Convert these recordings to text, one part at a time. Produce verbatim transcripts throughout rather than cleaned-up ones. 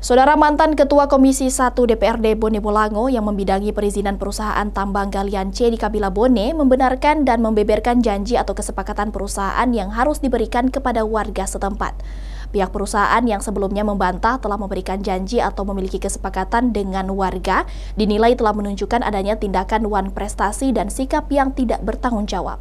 Saudara mantan Ketua Komisi satu D P R D Bone Bolango yang membidangi perizinan perusahaan tambang galian C di Kabila Bone membenarkan dan membeberkan janji atau kesepakatan perusahaan yang harus diberikan kepada warga setempat. Pihak perusahaan yang sebelumnya membantah telah memberikan janji atau memiliki kesepakatan dengan warga dinilai telah menunjukkan adanya tindakan wan prestasi dan sikap yang tidak bertanggung jawab.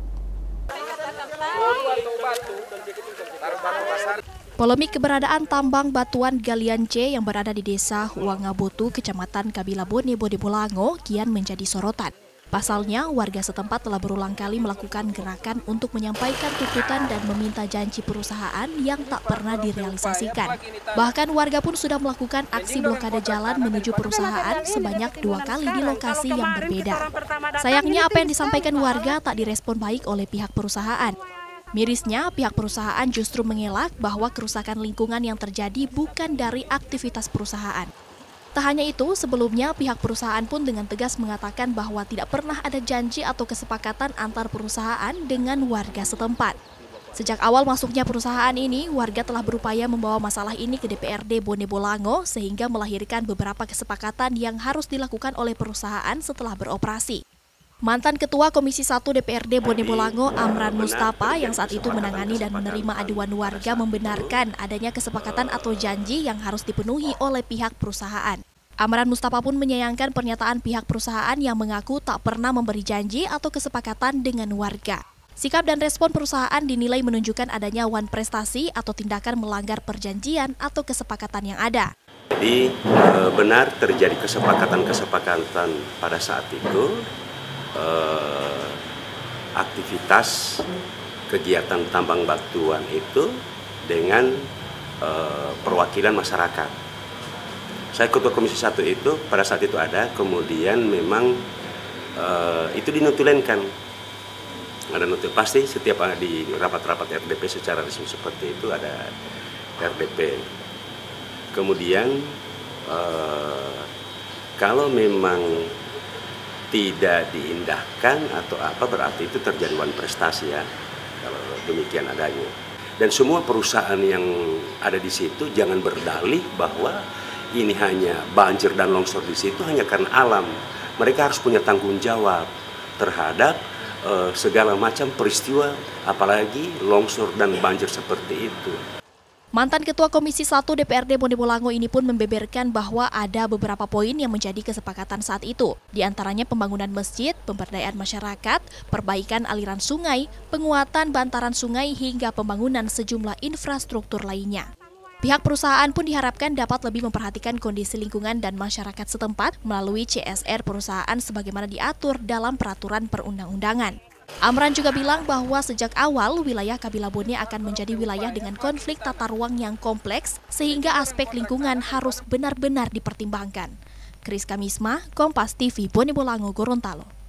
Polemik keberadaan tambang batuan galian C yang berada di desa Wangabotu, Kecamatan Kabila Bone, Bone Bolango, kian menjadi sorotan. Pasalnya, warga setempat telah berulang kali melakukan gerakan untuk menyampaikan tuntutan dan meminta janji perusahaan yang tak pernah direalisasikan. Bahkan warga pun sudah melakukan aksi blokade jalan menuju perusahaan sebanyak dua kali di lokasi yang berbeda. Sayangnya apa yang disampaikan warga tak direspon baik oleh pihak perusahaan. Mirisnya, pihak perusahaan justru mengelak bahwa kerusakan lingkungan yang terjadi bukan dari aktivitas perusahaan. Tak hanya itu, sebelumnya pihak perusahaan pun dengan tegas mengatakan bahwa tidak pernah ada janji atau kesepakatan antar perusahaan dengan warga setempat. Sejak awal masuknya perusahaan ini, warga telah berupaya membawa masalah ini ke D P R D Bone Bolango sehingga melahirkan beberapa kesepakatan yang harus dilakukan oleh perusahaan setelah beroperasi. Mantan Ketua Komisi satu D P R D Bone Bolango, Amran Mustafa, yang saat itu menangani dan menerima aduan warga membenarkan adanya kesepakatan atau janji yang harus dipenuhi oleh pihak perusahaan. Amran Mustafa pun menyayangkan pernyataan pihak perusahaan yang mengaku tak pernah memberi janji atau kesepakatan dengan warga. Sikap dan respon perusahaan dinilai menunjukkan adanya wan prestasi atau tindakan melanggar perjanjian atau kesepakatan yang ada. Jadi benar terjadi kesepakatan-kesepakatan pada saat itu. Eh, aktivitas kegiatan tambang batuan itu dengan eh, perwakilan masyarakat. Saya Ketua Komisi satu itu pada saat itu ada, kemudian memang eh, itu dinotulenkan. Ada notul, pasti setiap di rapat-rapat R D P secara resmi seperti itu ada R D P. Kemudian eh, kalau memang tidak diindahkan atau apa, berarti itu terjadi wan prestasi ya, kalau demikian adanya. Dan semua perusahaan yang ada di situ jangan berdalih bahwa ini hanya banjir dan longsor di situ hanya karena alam. Mereka harus punya tanggung jawab terhadap uh, segala macam peristiwa, apalagi longsor dan banjir seperti itu. Mantan Ketua Komisi satu D P R D Bone Bolango ini pun membeberkan bahwa ada beberapa poin yang menjadi kesepakatan saat itu. Di antaranya pembangunan masjid, pemberdayaan masyarakat, perbaikan aliran sungai, penguatan bantaran sungai, hingga pembangunan sejumlah infrastruktur lainnya. Pihak perusahaan pun diharapkan dapat lebih memperhatikan kondisi lingkungan dan masyarakat setempat melalui C S R perusahaan sebagaimana diatur dalam peraturan perundang-undangan. Amran juga bilang bahwa sejak awal wilayah Kabila Bone akan menjadi wilayah dengan konflik tata ruang yang kompleks sehingga aspek lingkungan harus benar-benar dipertimbangkan. Kris Kamisma, Kompas T V, Bone Bolango, Gorontalo.